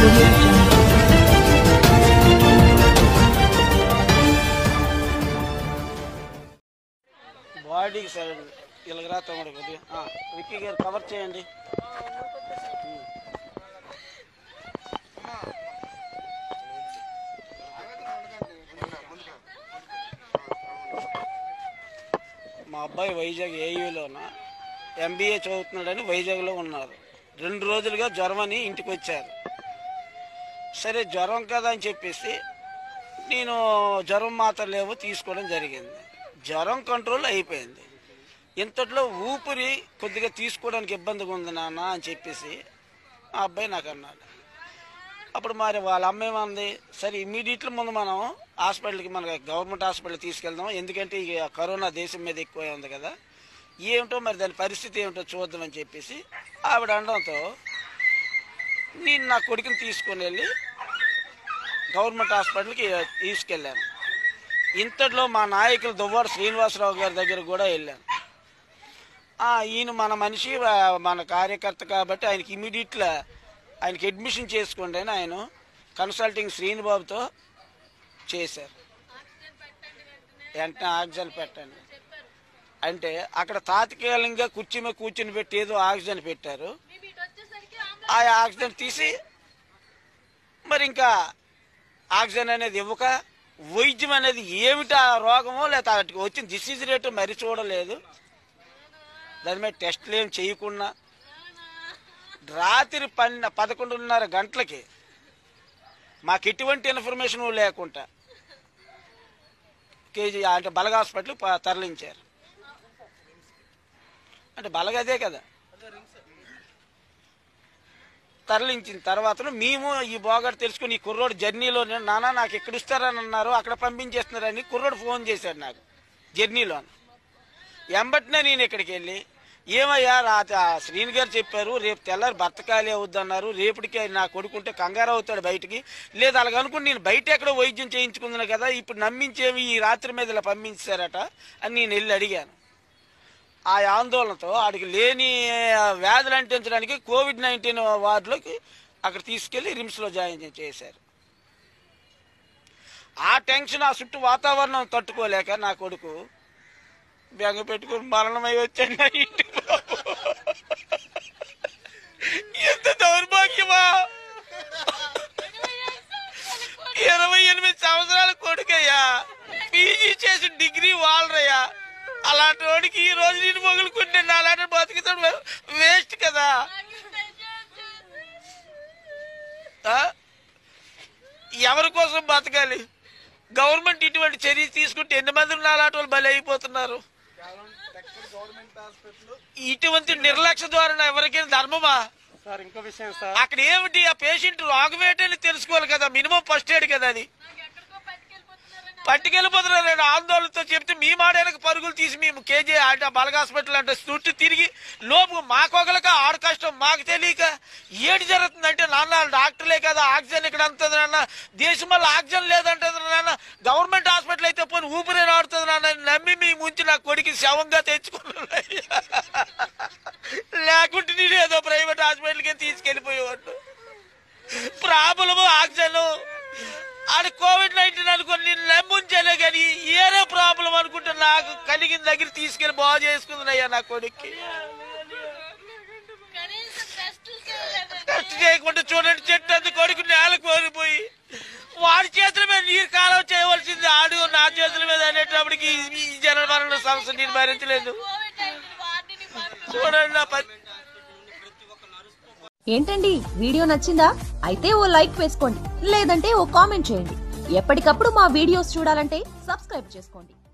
బాడీకి సైడ్ ఇలాగరా తమ్ముడు కొద్దిగా విక్కీ గారు కవర్ చేయండి. మా అబ్బాయి వైజాగ్ ఏయూలోన MBA చదువుతున్నాడని వైజాగ్లో ఉన్నారు. 2 రోజులుగా జ్వరం అని ఇంటికి వచ్చారు. సరే జ్వరం కదా అని చెప్పేసి నేను జ్వరం మాత్రం లేవు తీసుకోవడం జరిగింది. జ్వరం కంట్రోల్ అయిపోయింది. ఇంతట్లో ఊపిరి కొద్దిగా తీసుకోవడానికి ఇబ్బందిగా ఉంది నాన్న అని చెప్పేసి ఆ అబ్బాయి నాకు అన్నాడు. అప్పుడు మరి వాళ్ళ అమ్మ ఏమంది, సరే ఇమ్మీడియట్లీ ముందు మనం హాస్పిటల్కి, మన గవర్నమెంట్ హాస్పిటల్కి తీసుకెళ్దాం, ఎందుకంటే ఇక కరోనా దేశం మీద ఎక్కువ ఉంది కదా, ఏమిటో మరి దాని పరిస్థితి ఏమిటో చూద్దామని చెప్పేసి ఆవిడ అనడంతో నేను నా కొడుకుని తీసుకొని వెళ్ళి గవర్నమెంట్ హాస్పిటల్కి తీసుకెళ్ళాను. ఇంతట్లో మా నాయకులు దువ్వాడ శ్రీనివాసరావు గారి దగ్గర కూడా వెళ్ళాను. ఈయన మన మనిషి, మన కార్యకర్త కాబట్టి ఆయనకి ఇమీడియట్గా ఆయనకి అడ్మిషన్ చేసుకోండి అని ఆయన కన్సల్టింగ్ శ్రీనిబాబుతో చేశారు. వెంటనే ఆక్సిజన్ పెట్టండి అంటే అక్కడ తాత్కాలికంగా కుర్చీ మీద కూర్చొని పెట్టి ఏదో ఆక్సిజన్ పెట్టారు. ఆ ఆక్సిజన్ తీసి మరి ఇంకా ఆక్సిజన్ అనేది ఇవ్వక వైద్యం అనేది ఏమిటి ఆ రోగమో లేకపోతే వాటికి వచ్చిన డిసీజ్ రేటు మరి చూడలేదు, దాని మీద టెస్టులు ఏం చేయకుండా రాత్రి 11:30 గంటలకి మాకు ఎటువంటి ఇన్ఫర్మేషన్ లేకుండా కేజీ అంటే బలగ హాస్పిటల్ తరలించారు. అంటే బలగ అదే కదా, తరలించిన తర్వాత మేము ఈ బోగట్ తెలుసుకుని ఈ కుర్రోడు జర్నీలో నాన్న నాకు ఎక్కడ ఇస్తారని అన్నారు, అక్కడ పంపించేస్తున్నారని కుర్రోడు ఫోన్ చేశాడు నాకు జర్నీలో. ఎంబటినే నేను ఇక్కడికి వెళ్ళి ఏమయ్యా శ్రీని గారు చెప్పారు రేపు తెల్లారి భర్త ఖాళీ అవుద్దన్నారు, రేపటికి నా కొడుకుంటే కంగారు అవుతాడు బయటికి, లేదు అలాగనుకుని నేను బయట ఎక్కడో వైద్యం చేయించుకున్నాను కదా, ఇప్పుడు నమ్మించేవి ఈ రాత్రి మీద ఇలా పంపించారట అని నేను వెళ్ళి అడిగాను. ఆ ఆందోళనతో ఆడికి లేని వ్యాధులు అంటించడానికి COVID-19 వార్డులోకి అక్కడ తీసుకెళ్లి రిమ్స్లో జాయిన్ చేశారు. ఆ టెన్షన్, ఆ చుట్టూ వాతావరణం తట్టుకోలేక నా కొడుకు బెంగ పెట్టుకుని మరణమై వచ్చాడు నా ఇంటికి. ఎంత దౌర్భాగ్యమా! 28 సంవత్సరాల కొడుకయ్యా, PG చేసి డిగ్రీ వాళ్ళరయ్యా, అలాంటి వాడికి ఈ రోజు నేను మొగులుకుంటే అలాంటి బతుకుతాడు వేస్ట్ కదా. ఎవరి కోసం బతకాలి? గవర్నమెంట్ ఇటువంటి చర్య తీసుకుంటే ఎన్ని మంది అలాంటి వాళ్ళు బలి అయిపోతున్నారు. ఇటువంటి నిర్లక్ష్య ద్వారా ఎవరికైనా ధర్మమా? ఇంకో విషయం సార్, అక్కడ ఏమిటి ఆ పేషెంట్ రోగమేటని తెలుసుకోవాలి కదా, మినిమం ఫస్ట్ ఎయిడ్ కదా, అది పట్టుకెళ్ళిపోతున్నారు. ఆందోళనతో చెప్తే మీ మాడేలకు పరుగులు తీసి మేము కేజీ అంటే బలగ హాస్పిటల్ అంటే చుట్టూ తిరిగి లోపు మాకొకలక ఆడ కష్టం మాకు తెలియక ఏడు జరుగుతుందంటే నాన్న డాక్టర్లే కదా ఆక్సిజన్ ఇక్కడ అంటుంది నాన్న, దేశం వల్ల ఆక్సిజన్ లేదంటుంది నాన్న, గవర్నమెంట్ హాస్పిటల్ అయితే పోనీ ఊపిరి ఆడుతుంది నాన్న, నమ్మి మీ ముంచి నా కొడుకు శవంగా తెచ్చుకున్నా, లేకుంటే నేను ఏదో ప్రైవేట్ హాస్పిటల్కి తీసుకెళ్ళిపోయేవాడు. ప్రాబ్లము ఆక్సిజన్, ఆడు COVID-19 అనుకుని నేను నమ్ముంచలే కానీ ఏదో ప్రాబ్లం అనుకుంటే నాకు కలిగిన దగ్గర తీసుకెళ్ళి బాగు చేసుకుందనయ్యా నా కొడుక్కి. టెస్ట్ చేయకుండా చూడండి చెట్టు అంత కొడుకు నేల కోరిపోయి వాడి చేతుల మీద నీరు కాలం చేయవలసింది, ఆడు నా చేతుల మీద అనేటప్పటికి ఈ జన మరణ సమస్య నేను భరించలేదు. చూడండి నా ఏంటండి వీడియో నచ్చిందా? అయితే ఓ లైక్ వేసుకోండి, లేదంటే ఓ కామెంట్ చేయండి. ఎప్పటికప్పుడు మా వీడియోస్ చూడాలంటే సబ్స్క్రైబ్ చేసుకోండి.